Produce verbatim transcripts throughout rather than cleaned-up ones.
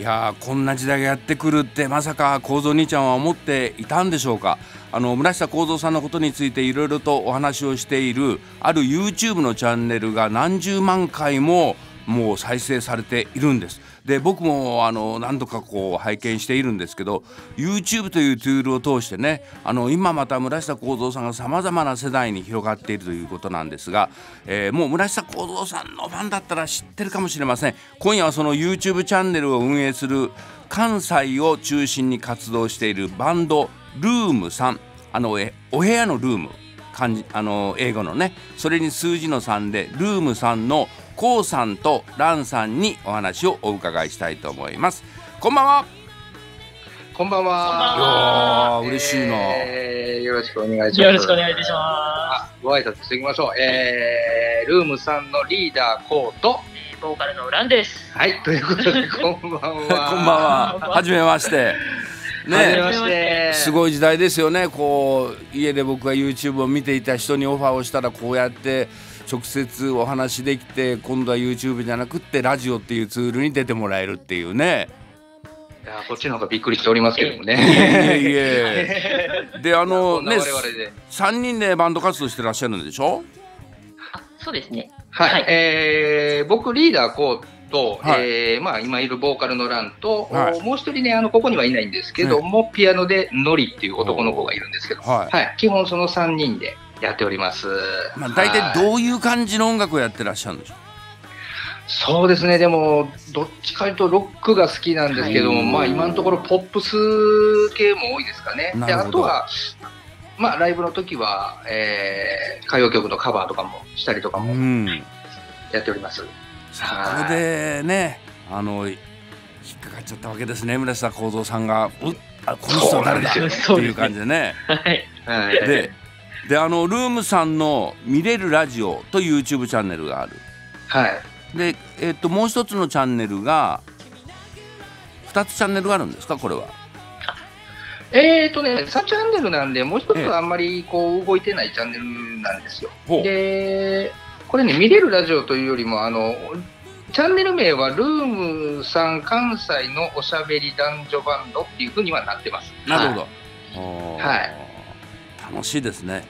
いやー、こんな時代がやってくるってまさか幸三兄ちゃんは思っていたんでしょうか。あの村下幸三さんのことについていろいろとお話をしているある YouTube のチャンネルが何十万回ももう再生されているんです。で僕もあの何度かこう拝見しているんですけど、 YouTube というツールを通してね、あの今また村下幸三さんがさまざまな世代に広がっているということなんですが、えー、もう村下幸三さんのファンだったら知ってるかもしれません。今夜はその YouTube チャンネルを運営する関西を中心に活動しているバンドルームさん、あのえお部屋のルーム、漢字あの英語のね、それに数字のさんでルームさんのこうさんとランさんにお話をお伺いしたいと思います。こんばんは。 こんばんは。 いやー、嬉しいな、 えー、よろしくお願いします。 よろしくお願いいたします。 ご挨拶していきましょう。えー、ルームさんのリーダーコーとボーカルのランです。 はい、ということでこんばんは。 こんばんは。はじめましてね。 はじめまして。 すごい時代ですよね。こう家で僕が YouTube を見ていた人にオファーをしたら、こうやって直接お話できて、今度は YouTube じゃなくってラジオっていうツールに出てもらえるっていうね。 いや、こっちの方がびっくりしておりますけどもね。 いえいえで、あのね、 我々でさんにんでバンド活動してらっしゃるんでしょ。 あ、そうですね。 はい、 はい、 えー、僕リーダーコーと、 はい、 えーまあ、今いるボーカルのランと、 はい、 もう一人ね、あのここにはいないんですけども、ピアノでノリっていう男の子がいるんですけど、 はいはい、基本そのさんにんでやっております。 まあ、大体どういう感じの音楽をやってらっしゃるんでしょう。 そうですね、でもどっちかというとロックが好きなんですけども、 はい、 まあ、今のところポップス系も多いですかね。であとは、まあ、ライブの時は、えー、歌謡曲のカバーとかもしたりとかもやっております。 そこでね、あの引っかかっちゃったわけですね、村下幸三さんが。うあこの人は誰だっていう感じでね。 はい、 でであのルームさんの見れるラジオと YouTube チャンネルがある。 はい。 で、えっともう一つのチャンネルがふたつチャンネルがあるんですか、これは。 えーとね、さんチャンネルなんで、もう一つはあんまりこう動いてないチャンネルなんですよ。で、これね、見れるラジオというよりも、あのチャンネル名はルームさん関西のおしゃべり男女バンドっていうふうにはなってます。 なるほど。 はい。 楽しいですね。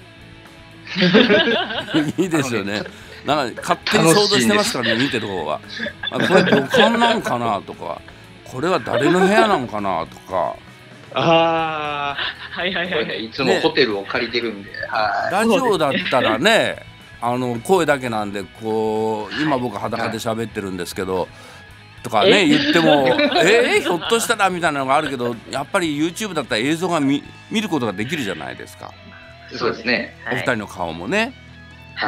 いいですよね。なんか勝手に想像してますからね、見てる方は。あ、これ旅館なんかなとか、これは誰の部屋なんかなとか。 ああ、 はいはいはい。 いつもホテルを借りてるんで、ね、はい。 ラジオだったらね、あの声だけなんで、こう今僕裸で喋ってるんですけど、とかね言っても、えー、ひょっとしたらみたいなのがあるけど、やっぱり YouTube だったら映像が 見, 見ることができるじゃないですか。 そうですね。 お二人の顔もね。 はい。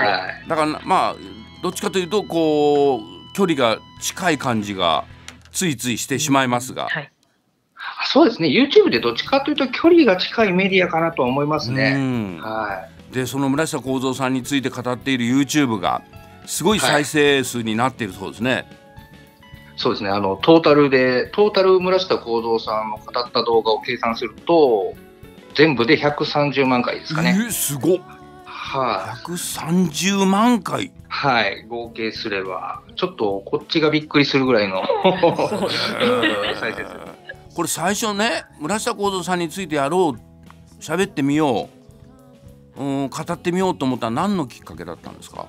だからまあどっちかというとこう距離が近い感じがついついしてしまいますが。 はい、 そうですね。YouTube でどっちかというと距離が近いメディアかなと思いますね。はい。 でその村下幸三さんについて語っている YouTube がすごい再生数になっているそうですね。はい、 そうですね。あのトータルでトータル村下幸三さんの語った動画を計算すると全部でひゃくさんじゅうまんかいですかね。 えー、すごっ。 はい、 ひゃくさんじゅうまんかい。 はい、合計すればちょっとこっちがびっくりするぐらいの再生数。 これ最初ね、村下幸三さんについてやろう、喋ってみよう、うん、語ってみようと思ったら何のきっかけだったんですか？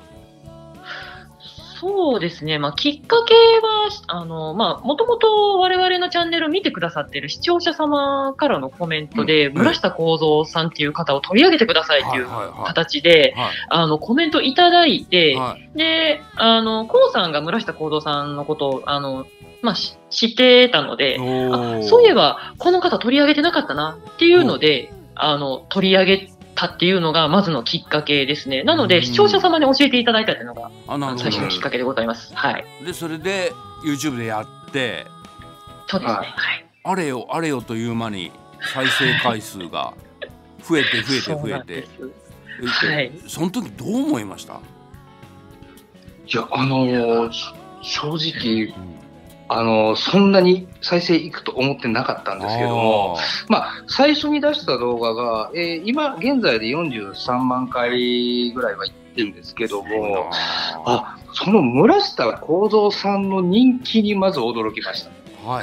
そうですね、まあ、きっかけはあの、まあ、もともと我々のチャンネルを見てくださっている視聴者様からのコメントで、うん、村下幸三さんっていう方を取り上げてくださいっていう形で、あのコメントいただいて、はい、であのこうさんが村下幸三さんのことをあの、まあ、知ってたので、あ、そういえばこの方取り上げてなかったなっていうので、あの取り上げたっていうのがまずのきっかけですね。なので視聴者様に教えていただいたというのが最初のきっかけでございます。はい。 でそれで YouTube でやって、 そうですね。はい。 あれよあれよという間に再生回数が増えて増えて増えて、 はい。 その時どう思いました？ いや、あのー、正直、うん、あのそんなに再生いくと思ってなかったんですけども、まあ、最初に出した動画が、えー、今現在でよんじゅうさんまんかいぐらいはいってるんですけども、あ、その村下幸三さんの人気にまず驚きました。 はい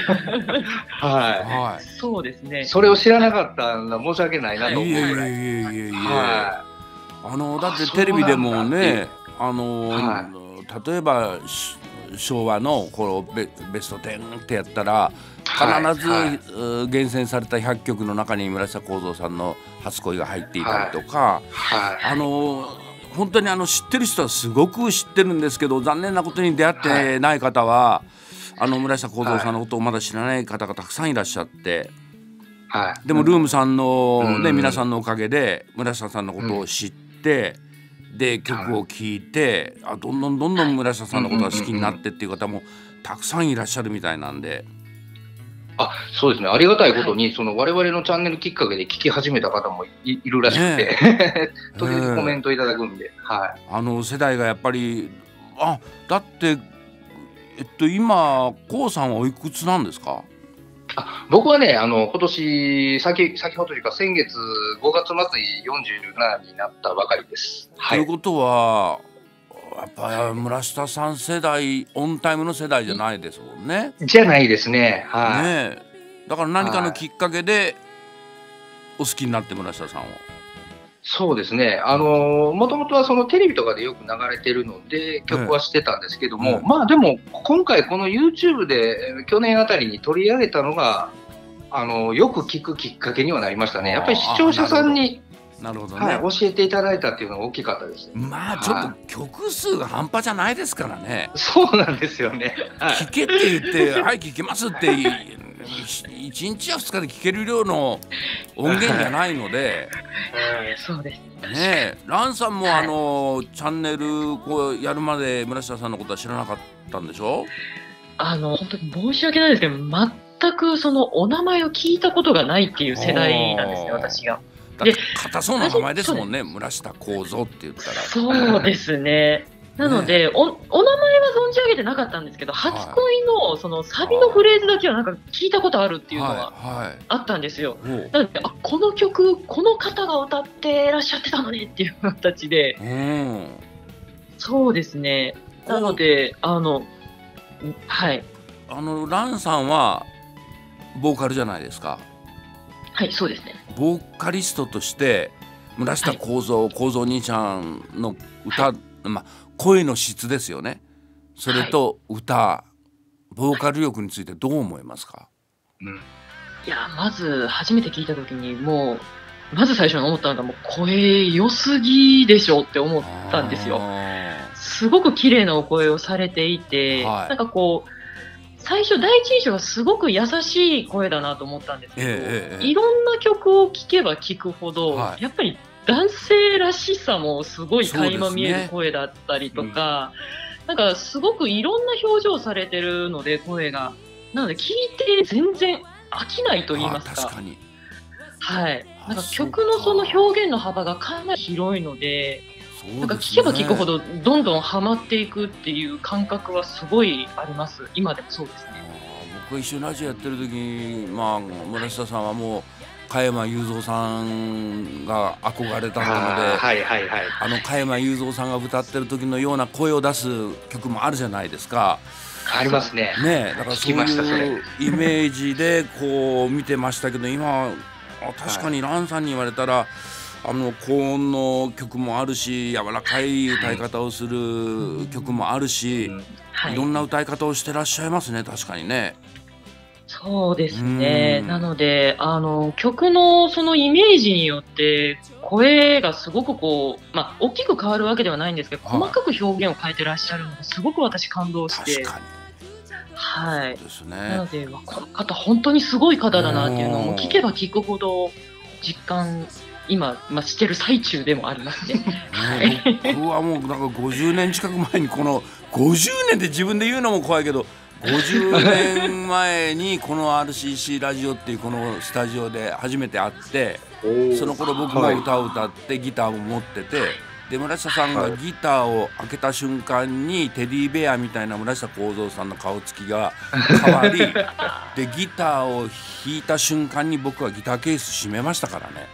はい。 そうですね。 それを知らなかったんだ、申し訳ないなと思うぐらい。 いえいえいえいえいえ。 はあのだってテレビでもね、あの、 は例えばし昭和のこのベベストテンってやったら必ず、 はいはいうん厳選されたひゃっきょくの中に村下幸三さんの初恋が入っていたりとか、 はい。 あの本当にあの知ってる人はすごく知ってるんですけど、残念なことに出会ってない方は、あの村下幸三さんのことをまだ知らない方がたくさんいらっしゃって、 はい。 でもルームさんの、ねうん皆さんのおかげで村下さんのことを知って、で曲を聴いて、あどんどんどんどん村下さんのことが好きになってっていう方もたくさんいらっしゃるみたいなんで。 あ、そうですね。ありがたいことに、その我々のチャンネルきっかけで聞き始めた方も い, いるらしくて、時々コメントいただくんで、はい。 あの世代がやっぱりあだってえっと今こうさんはおいくつなんですか？ あ、僕はね、あの今年先先ほどというか先月ごがつ末によんじゅうななになったばかりです。はい。 ということはやっぱり村下さん世代オンタイムの世代じゃないですもんね。 じゃないですね。はい。 ねえだから何かのきっかけでお好きになって村下さんを。 そうですね。あのもともとはそのテレビとかでよく流れてるので曲はしてたんですけども、 ええまあでも今回この YouTube で去年あたりに取り上げたのがあのよく聞くきっかけにはなりましたね。やっぱり視聴者さんに、 なるほどね、 はい、教えていただいたっていうのが大きかったです。 まあちょっと曲数が半端じゃないですからね。 そうなんですよね。はい、 聞けって言って「はい聞けます」っていいちにちやふつかで聞ける量の音源じゃないのでそうですね。 ねえランさんも、 はいあのチャンネルこうやるまで村下さんのことは知らなかったんでしょ？ あの本当に申し訳ないですけど、全くそのお名前を聞いたことがないっていう世代なんですね、 あー私が。 だって硬そうな名前ですもんね、村下幸三って言ったら。 そうですね。なので、お、お名前は存じ上げてなかったんですけど、初恋のそのサビのフレーズだけはなんか聞いたことあるっていうのははいはいあったんですよ。 おうなので、あ、この曲、この方が歌ってらっしゃってたのねっていう形で、 うんそうですね。なので、あの、はい。 あのランさんはボーカルじゃないですか。 はい、そうですね。 ボーカリストとして村下幸三、幸三兄ちゃんの歌、まあ、声の質ですよね。それと歌、ボーカル力についてどう思いますか？ うん、 いや、まず初めて聞いた時にもう、まず最初に思ったのがもう声良すぎでしょって思ったんですよ。すごく綺麗なお声をされていて、 はい、 なんかこう最初第一印象がすごく優しい声だなと思ったんですけど、 ええええ、 いろんな曲を聴けば聴くほど、 はい、 やっぱり男性らしさもすごい垣間見える声だったりとか、ね、うん、なんかすごくいろんな表情されてるので声が、なので聴いて全然飽きないと言いますか、 確かに、 はい、なんか曲のその表現の幅がかなり広いので、なんか聞けば聞くほどどんどんハマっていくっていう感覚はすごいあります。今でもそうですね。 僕が一緒にラジオやってる時に、まあ、村下さんはもう加山雄三さんが憧れたので、 はいはいはい、 あの加山雄三さんが歌ってる時のような声を出す曲もあるじゃないですか。 ありますね。 ねえ、だからそういうイメージでこう見てましたけど、今確かにランさんに言われたら、あの高音の曲もあるし、柔らかい歌い方をする曲もあるし、はい、いろんな歌い方をしてらっしゃいますね。確かにね。 そうですね。なのであの曲のそのイメージによって声がすごくこう、まあ、大きく変わるわけではないんですけど、はい、細かく表現を変えてらっしゃるのがすごく私感動して。確かに、はい、ですね。なのでこの方本当にすごい方だなっていうのを聞けば聞くほど実感今、まあ、してる最中でもありますね。 ね、僕はもうなんかごじゅうねん近く前にこのごじゅうねんって自分で言うのも怖いけどごじゅうねんまえにこの アールシーシー ラジオっていうこのスタジオで初めて会って、その頃僕も歌を歌ってギターも持ってて、で村下さんがギターを開けた瞬間にテディベアみたいな村下幸三さんの顔つきが変わりでギターを弾いた瞬間に僕はギターケース閉めましたからね。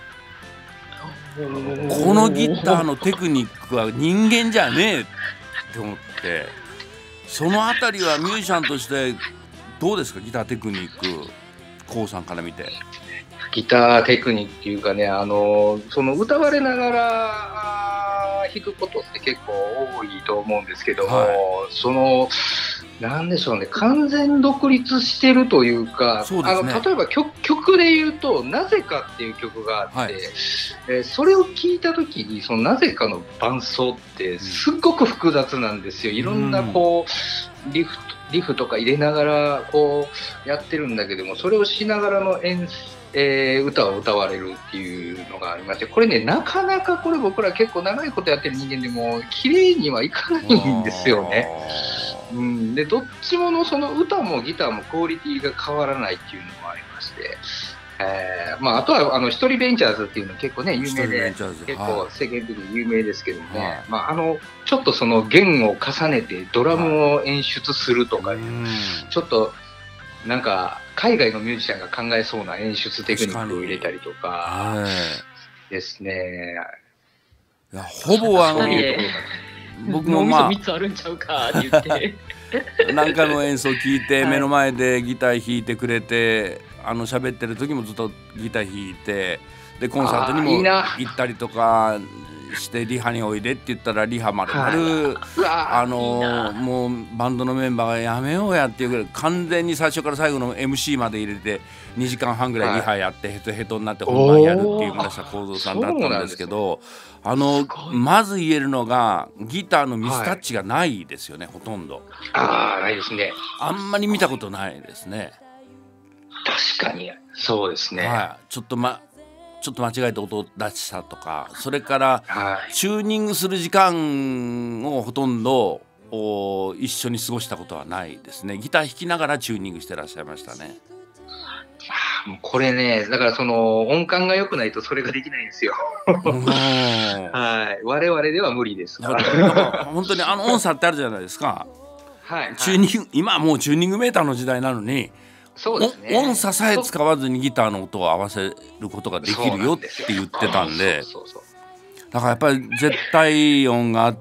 このギターのテクニックは人間じゃねえって思って、そのあたりはミュージシャンとしてどうですか、ギターテクニック、コウさんから見て。 ギターテクニックっていうかね、あのその歌われながら弾くことって結構多いと思うんですけども、はい、そのなんでしょうね、完全独立してるというか、 そうですね、 あの例えば 曲, 曲で言うと「なぜか」っていう曲があって、はい、えー、それを聴いた時にそのなぜかの伴奏ってすっごく複雑なんですよ。いろんなこうリフリフとか入れながらこうやってるんだけども、それをしながらの演奏、えー、歌を歌われるっていうのがありまして、これね、なかなかこれ僕ら結構長いことやってる人間でも綺麗にはいかないんですよね。うん、でどっちものその歌もギターもクオリティが変わらないっていうのもありまして、えーまあ、あとはあの一人ベンチャーズっていうの結構ね有名で、結構世間的に有名ですけどね、はい、まあ、あのちょっとその弦を重ねてドラムを演出するとかいう、はい、ちょっとなんか海外のミュージシャンが考えそうな演出テクニックを入れたりとかですね。 いやほぼあの僕もまあみっつあるんちゃうかって言って何かの演奏を聞いて目の前でギター弾いてくれて、あの喋ってる時もずっとギター弾いて、でコンサートにも行ったりとかしてリハにおいでって言ったらリハまるまるあのもうバンドのメンバーがやめようやっていうぐらい完全に最初から最後の エムシー まで入れてにじかんはんぐらいリハやってヘトヘトになって本番やるっていう村下幸三さんだったんですけど、あのまず言えるのがギターのミスタッチがないですよね、はい、ほとんど。 ああ、ないですね。 あんまり見たことないですね。 確かにそうですね、 はい、ちょっとまちょっと間違えて音を出したとか、それからチューニングする時間をほとんど一緒に過ごしたことはないですね。ギター弾きながらチューニングしてらっしゃいましたね。 これね、だからその音感が良くないとそれができないんですよはい、我々では無理ですから本当にあの音差ってあるじゃないですか、 はいはい、 チューニング、今はもうチューニングメーターの時代なのに、 そうですね、 音差さえ使わずにギターの音を合わせることができるよって言ってたんで、だからやっぱり絶対音があって、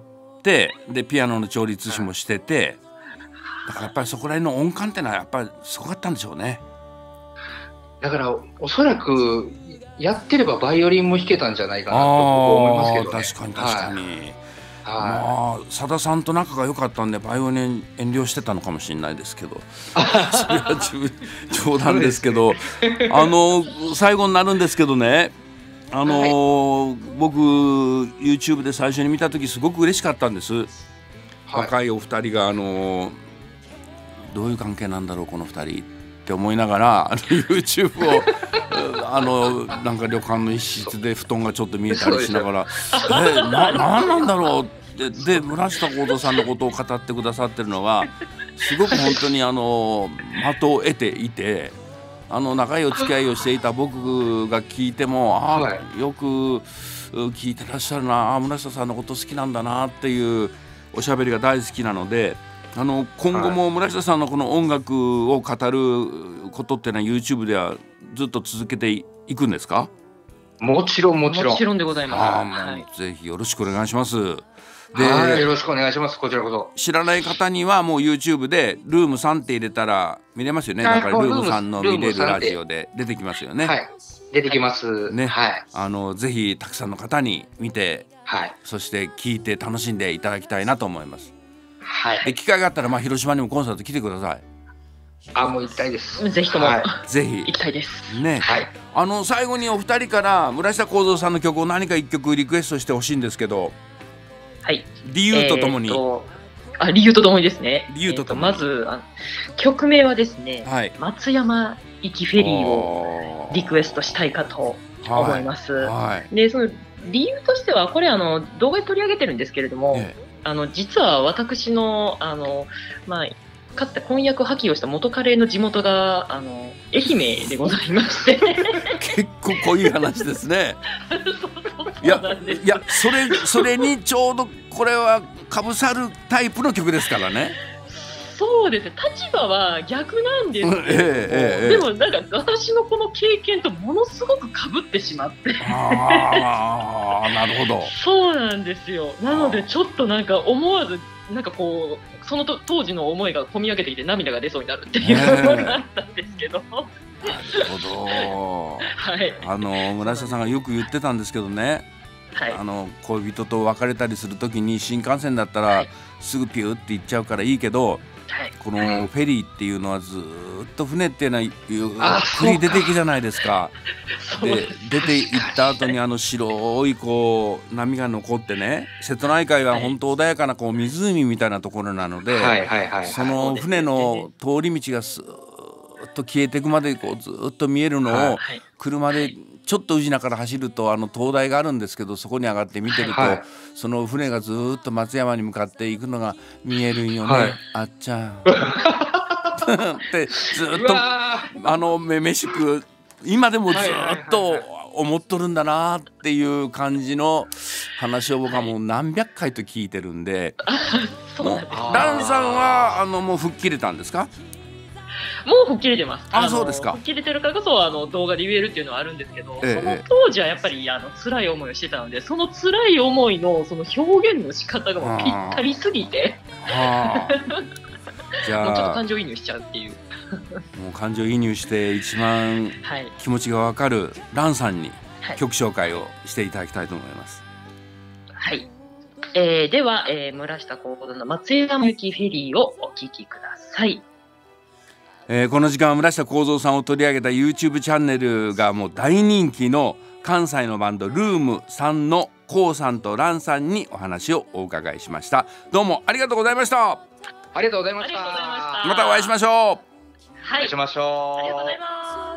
でピアノの調律師もしてて、だからやっぱりそこら辺の音感ってのはやっぱりすごかったんでしょうね。 だからおそらくやってればバイオリンも弾けたんじゃないかなと僕は思いますけどね。 確かに確かに、はい、 まあさださんと仲が良かったんでバイオリン遠慮してたのかもしれないですけどそれは冗談ですけどあの最後になるんですけどね、あの、はい、僕 YouTube で最初に見た時すごく嬉しかったんです、はい、若いお二人があのどういう関係なんだろうこの二人って思いながらYouTube をあのなんか旅館の一室で布団がちょっと見えたりしながらえななんなんだろうって、で村下幸三さんのことを語ってくださってるのがすごく本当にあの的を得ていて、あの長いお付き合いをしていた僕が聞いてもあ、はい、よく聞いてらっしゃるな、あ村下さんのこと好きなんだなっていうおしゃべりが大好きなので、あの今後も村下さんのこの音楽を語ることっていうのは YouTube ではずっと続けていくんですか？ もちろんもちろんもちろんでございます。 あ、はい、ぜひよろしくお願いします。 で、はい、よろしくお願いします。こちらこそ。 知らない方にはもう YouTube でルームさんって入れたら見れますよね。だからルームさんの見れるラジオで出てきますよね。 はい、出てきますね。 はい、 あのぜひたくさんの方に見て、はい、そして聞いて楽しんでいただきたいなと思います。 はい、 で機会があったらまあ広島にもコンサート来てください。 あ、もう行きたいです。 ぜひとも、はい、 ぜひ行きたいですね。 はい、 あの最後にお二人から村下幸三さんの曲を何か一曲リクエストしてほしいんですけど、 はい、 理由とともに、えー、とあ理由とともにですね。 理由とともに、 えー、とまずあ曲名はですね、 はい、 松山行きフェリーをリクエストしたいかと思います。はいはい、でその理由としてはこれあの動画で取り上げてるんですけれども、えーあの実は私のあの、まあ、かつて婚約破棄をした元カレの地元があの愛媛でございまして結構濃い話ですね。いやいやそれそれにちょうどこれはかぶさるタイプの曲ですからね。 そうですね、立場は逆なんですけど、えーえー、でもなんか私のこの経験とものすごくかぶってしまってああなるほど。 そうなんですよ。なのでちょっとなんか思わずなんかこうそのと当時の思いが込み上げてきて涙が出そうになるっていうのがあったんですけど、 なるほど。 はい、 あの村下さんがよく言ってたんですけどね、 はい、 あの恋人と別れたりするときに新幹線だったら、 はい、 すぐピューって行っちゃうからいいけど、 はい、 このフェリーっていうのはずーっと船っていうのはゆっあくり出ていくじゃないですか。でそうです出て行った後にあの白いこう波が残ってね、瀬戸内海は本当穏やかなこう湖みたいなところなので、 はいはいはい、 その船の通り道がスーッと消えていくまでこうずっと見えるのをはい車でちょっと宇品から走るとあの灯台があるんですけど、そこに上がって見てると、 はいその船がずーっと松山に向かって行くのが見えるんよね、 はい、 あっちゃんってずっとあのめめしく今でもずっと思っとるんだなっていう感じの話を僕はもう何百回と聞いてるんで、もうランさんはあのもう吹っ切れたんですか？ もう吹っ切れてます。 あ、そうですか。 吹っ切れてるからこそあの動画で言えるっていうのはあるんですけど、 ええ、 その当時はやっぱりあの辛い思いをしてたので、その辛い思いのその表現の仕方がもうぴったりすぎて、 はあ、じゃあもうちょっと感情移入しちゃうっていう。 もう感情移入して一番はい気持ちがわかるランさんにはい曲紹介をしていただきたいと思います。 はい。えー、では、えー、村下幸三の松山行きフェリーをお聴きください。 えー、この時間は村下幸三さんを取り上げた YouTube チャンネルがもう大人気の関西のバンドルームさんのコウさんとランさんにお話をお伺いしました。どうもありがとうございました。 ありがとうございました。 ありがとうございました。 またお会いしましょう。 はい。 お会いしましょう。 ありがとうございます。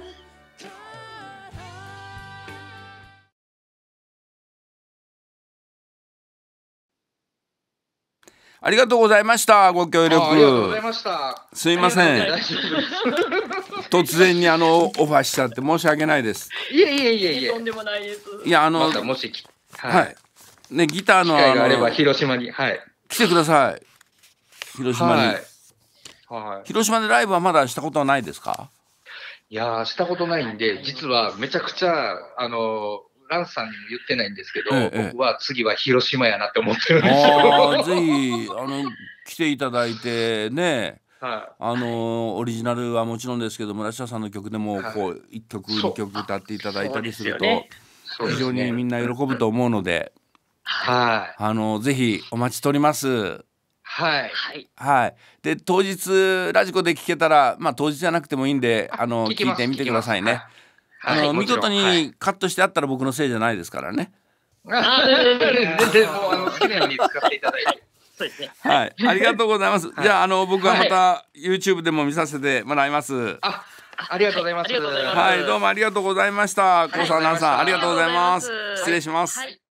ありがとうございました。ご協力。 ありがとうございました。 すいません。 大丈夫突然にあのオファーしちゃって申し訳ないです。 いえいえいえいえ。 とんでもないです。 いやあの、 またもしき、 はい、はい、ねギターの機会があればあの広島に、はい、 来てください。広島に、 はいはい、 広島でライブはまだしたことはないですか？ いやーしたことないんで、実はめちゃくちゃあのランさんにも言ってないんですけど、ええ、僕は次は広島やなって思ってるんですよ。 あぜひあの来ていただいてね、 はい、 あのオリジナルはもちろんですけど、村下さんの曲でもこういっきょくにきょく歌っていただいたりすると非常にみんな喜ぶと思うので、 はい、 あのぜひお待ちしております。 はいはい。で当日ラジコで聞けたら、まあ当日じゃなくてもいいんで、あの聞いてみてくださいね。あの見事にカットしてあったら僕のせいじゃないですからね。 あ全然もうあの好きなように使っていただいて。 そうですね。 はい、ありがとうございます。じゃああの僕はまた YouTube でも見させてもらいます。 あ、ありがとうございます。 はい、どうもありがとうございました。コウさん、ランさん、ありがとうございます。失礼します。